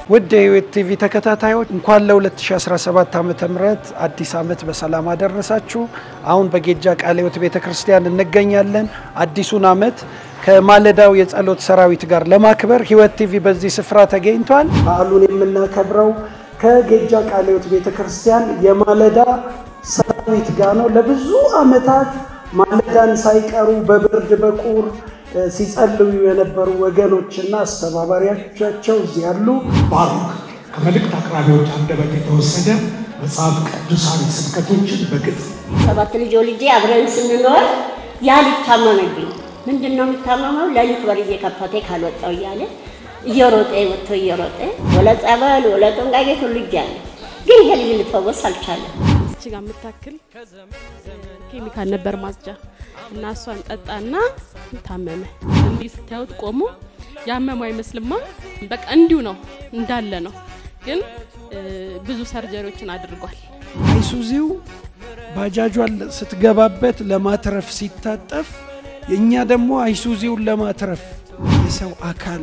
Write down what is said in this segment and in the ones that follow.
ውድ የህይወት ቲቪ ተከታታዮች እንኳን ለ2017 ዓመተ ምህረት አዲስ ዓመት በሰላም አደረሳችሁ። አሁን በጌጃ ቃለ ሕይወት ቤተክርስቲያን እንገኛለን። አዲሱን ዓመት ከማለዳው የጸሎት ሰራዊት ጋር ለማክበር ህይወት ቲቪ በዚህ ስፍራ ተገኝቷል። በዓሉን የምናከብረው ከጌጃ ቃለ ሕይወት ቤተክርስቲያን የማለዳ ሰራዊት ጋር ነው። ለብዙ ዓመታት ማለዳን ሳይቀሩ በብርድ በቁር ሲጸልዩ የነበሩ ወገኖችና አስተባባሪዎቻቸው እዚህ ያሉ ባሩክ ከመልእክት አቅራቢዎች አንደበት የተወሰደ መጽሐፍ ቅዱሳዊ ስብከቶችን በግጥ ሰባት ልጅ ወልጄ አብረን ስንኖር ያ ልጅ ታመመብኝ። ምንድነው የሚታመመው? ለሊት በር እየከፈተ ካልወጣው እያለ እየሮጠ ወጥቶ እየሮጠ ወለ ጸበል ወለ ጦንቃይ ቤት ሁሉ ይያለ ግን ይሄ ልጅ ሊፈወስ አልቻለም። እቺ ጋር መታከል ኬሚካል ነበር ማጽጃ እና እሷን ጠጣና ታመመ። እንዲህ ስታዩት ቆሞ ያመመው አይመስልማ። በቃ እንዲው ነው እንዳለ ነው። ግን ብዙ ሰርጀሪዎችን አድርጓል። አይሱዚው ባጃጇን ስትገባበት ለማትረፍ ሲታጠፍ የኛ ደግሞ አይሱዚውን ለማትረፍ የሰው አካል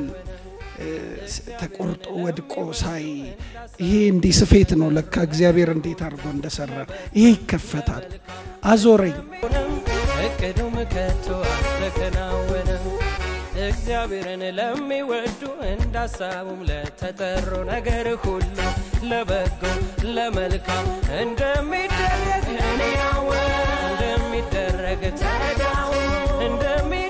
ተቆርጦ ወድቆ ሳይ ይሄ እንዲህ ስፌት ነው ለካ እግዚአብሔር እንዴት አድርጎ እንደሰራ ይሄ ይከፈታል። አዞረኝ እቅዱም ከቶ አልተከናወነ እግዚአብሔርን ለሚወዱ እንዳሳቡም ለተጠሩ ነገር ሁሉ ለበጎ ለመልካም እንደሚደረግ እኔ ያወ እንደሚደረግ ተረዳው